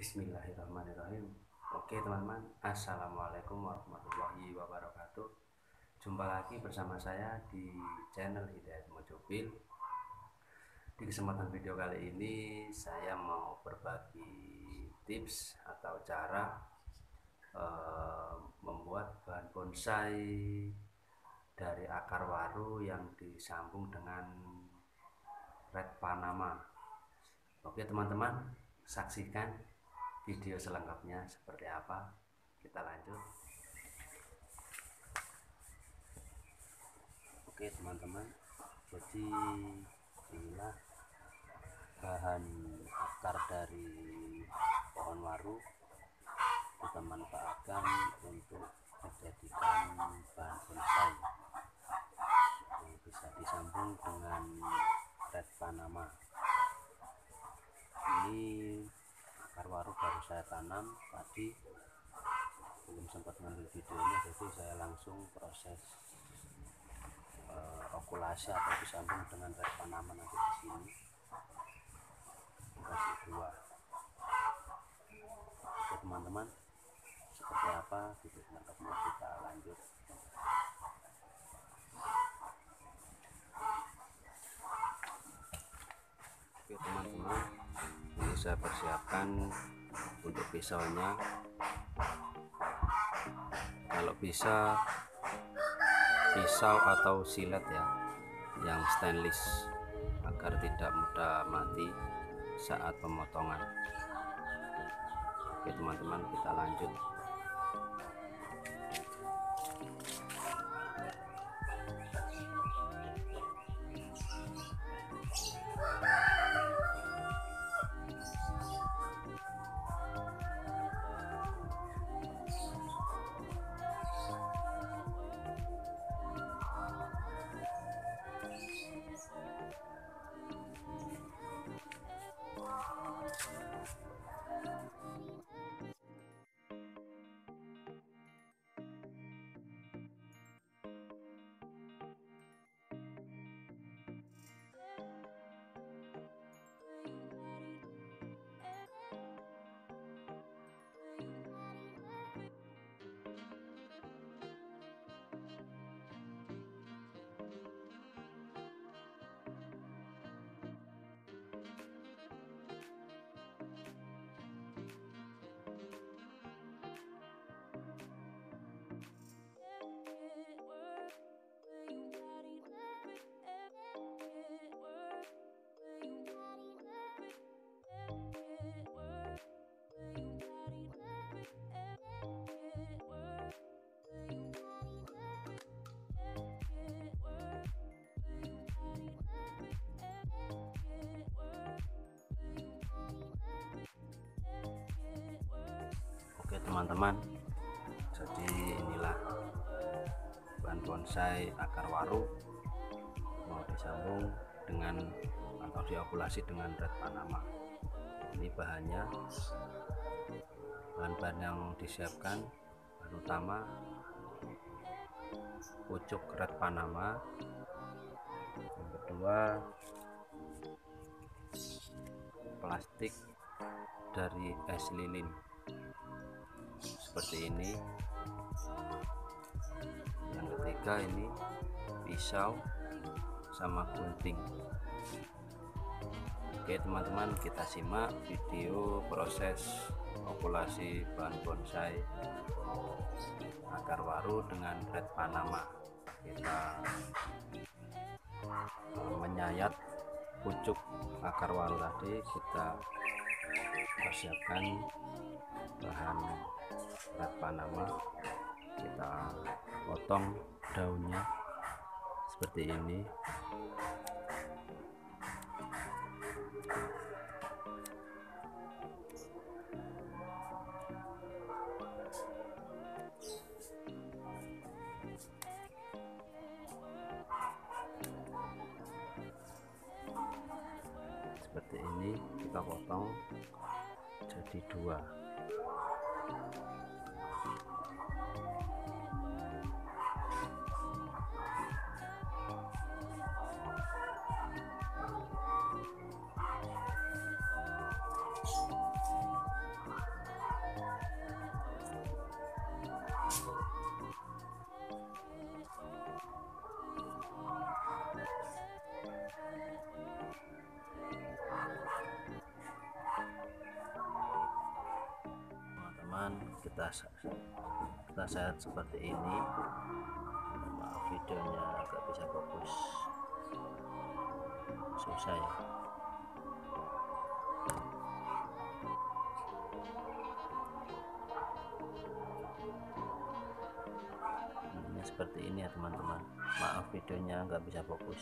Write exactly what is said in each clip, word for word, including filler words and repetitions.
Bismillahirrahmanirrahim. Oke teman-teman, assalamualaikum warahmatullahi wabarakatuh. Jumpa lagi bersama saya di channel Hidayat Mojobil. Di kesempatan video kali ini saya mau berbagi tips atau cara eh, membuat bahan bonsai dari akar waru yang disambung dengan red panama. Oke teman-teman, saksikan video selengkapnya seperti apa. Kita lanjut. Oke teman-teman, jadi inilah bahan akar dari pohon waru kita manfaatkan untuk dijadikan bahan bonsai yang bisa disambung dengan red panama. Ini akar waru baru saya tanam tadi, belum sempat ngambil videonya, jadi saya langsung proses uh, okulasi atau disambung dengan red panama nanti di sini kasih dua. Oke teman-teman, seperti apa video selengkapnya kita lanjut. Oke teman-teman, ini saya persiapkan untuk pisaunya. Kalau bisa pisau atau silet ya, yang stainless agar tidak mudah mati saat pemotongan. Oke teman-teman, kita lanjut. Oke teman-teman, jadi inilah bahan bonsai akar waru mau disambung dengan atau diokulasi dengan red panama. Ini bahannya, bahan-bahan yang disiapkan: bahan utama pucuk red panama, yang kedua plastik dari es lilin seperti ini, yang ketiga ini pisau sama gunting. Oke teman-teman, kita simak video proses okulasi bahan bonsai akar waru dengan red panama. Kita menyayat pucuk akar waru tadi, kita persiapkan bahan red panama, kita potong daunnya seperti ini. Seperti ini kita potong jadi dua. kita kita set seperti ini. Maaf videonya agak bisa fokus, susah ya. Ini seperti ini ya teman-teman, maaf videonya nggak bisa fokus.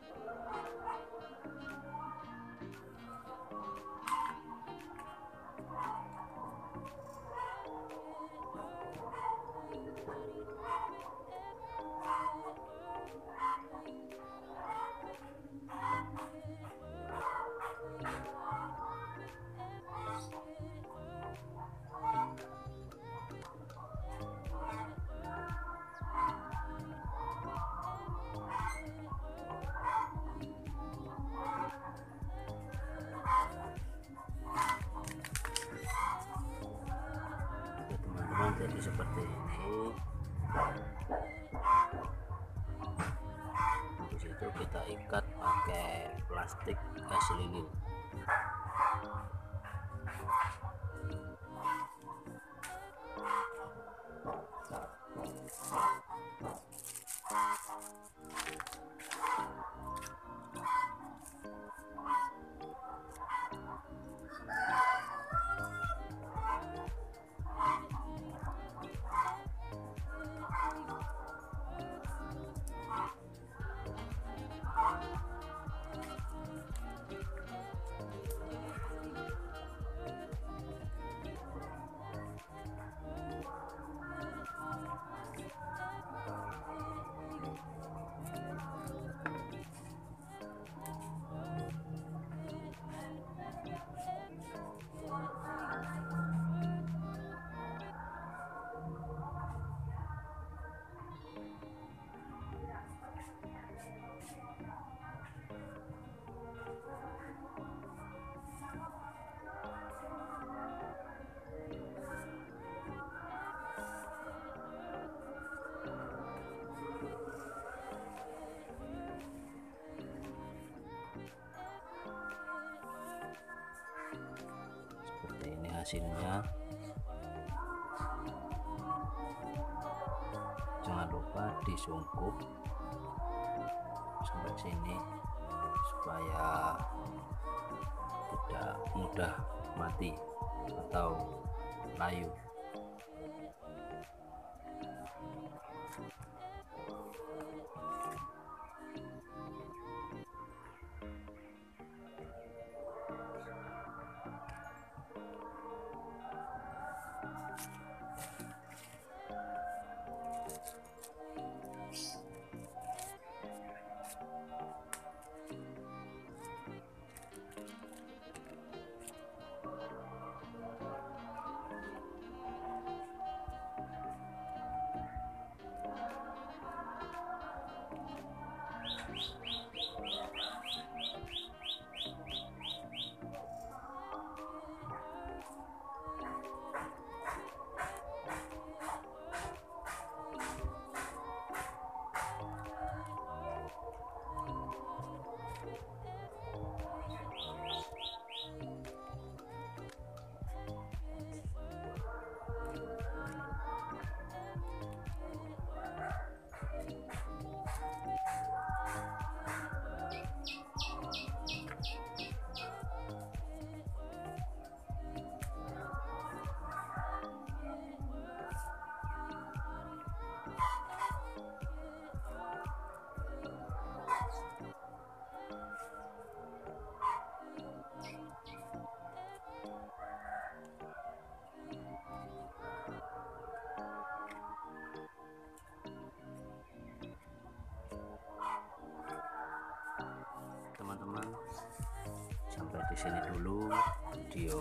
Jadi seperti ini. Habis itu kita ikat pakai plastik es lilin. Hasilnya, jangan lupa disungkup sampai sini supaya tidak mudah mati atau layu. Teman-teman, sampai di sini dulu video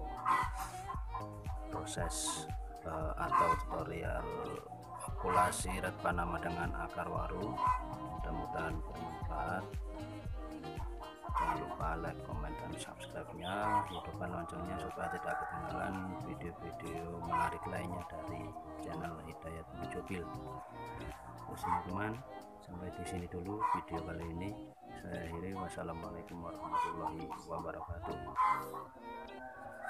proses uh, atau tutorial okulasi red panama dengan akar waru. Mudah-mudahan bermanfaat. Jangan lupa like, comment, dan subscribe-nya, hidupkan loncengnya supaya tidak ketinggalan video-video menarik lainnya dari channel Hidayat Mujobil. Terus teman-teman, sampai di sini dulu video kali ini. Saya akhiri. Wassalamualaikum warahmatullahi wabarakatuh.